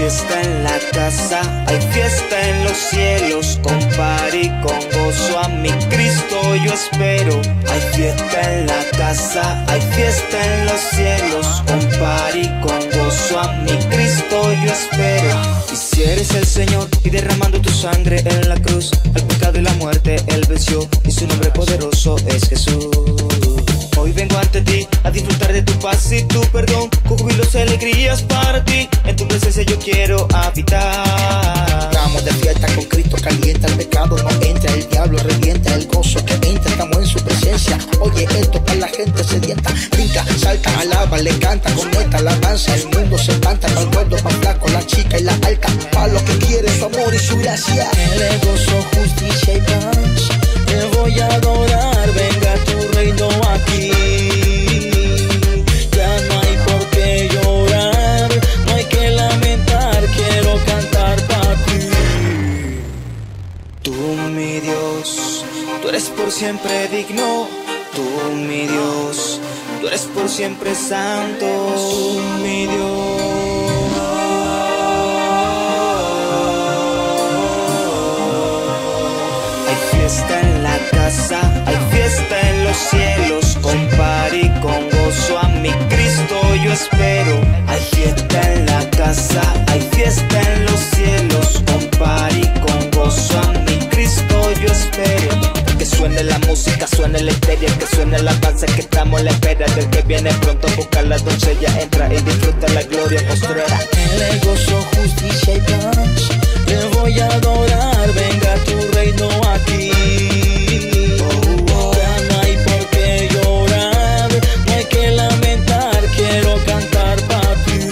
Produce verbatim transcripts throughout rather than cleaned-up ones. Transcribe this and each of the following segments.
fiesta en la casa, hay fiesta en los cielos, con party, con gozo, a mi Cristo yo espero. Hay fiesta en la casa, hay fiesta en los cielos, con party, con gozo, a mi Cristo yo espero. Y si eres el Señor y derramando tu sangre en la cruz, al pecado y la muerte Él venció, y su nombre poderoso es Jesús. Hoy vengo ante ti a disfrutar de tu paz y tu perdón, con júbilos y alegrías para ti, en tu presencia yo quiero habitar. Estamos de fiesta con Cristo, calienta el pecado, no entra el diablo, revienta el gozo que entra, estamos en su presencia. Oye, esto para la gente sedienta, brinca, salta, alaba, le canta, con esta alabanza el mundo se espanta, para el gordo, para el flaco, la chica y la alta, para lo que quiere su amor y su gracia. Él es gozo, justicia y paz, te voy a adorar, venga tu reino aquí. Ya no hay por qué llorar, no hay que lamentar, quiero cantar para ti. Tú mi Dios, tú eres por siempre digno, tú mi Dios, tú eres por siempre santo, tú mi Dios. Hay fiesta en la casa, hay fiesta en los cielos, con party, con gozo, a mi Cristo yo espero. Hay fiesta en la casa, hay fiesta en los cielos, con party, con gozo, a mi Cristo yo espero. Que suene la música, suene la estéreo, que suene la danza, que estamos a la espera del que viene pronto a buscar la doncella, entra y disfruta la gloria postrera. Él es gozo, justicia y paz, te voy a adorar, venga tu reino aquí. Ya no hay por qué llorar, no hay que lamentar, quiero cantar para ti.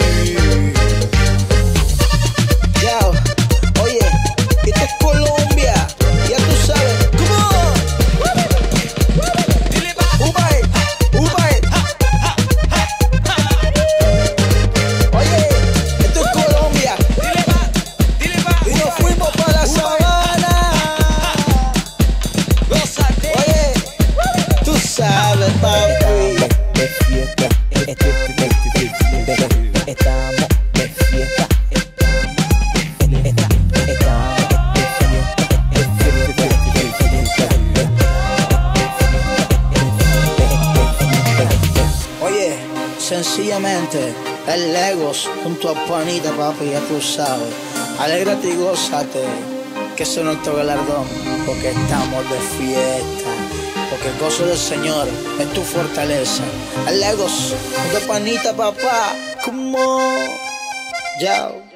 Yao, oye, esta es Colombia, ya tú sabes. Come on, Ubay, Ubay. Oye, esto es Colombia, y nos fuimos para la sabana. Oye, tú sabes, papi. De fiesta, estamos de fiesta, Oye, sencillamente, el Legos junto a Panita, papi, ya tú sabes. Alégrate y gózate, que ese es nuestro galardón, porque estamos de fiesta, porque el gozo del Señor es tu fortaleza. El Legos junto a Panita, papá, come on, yao.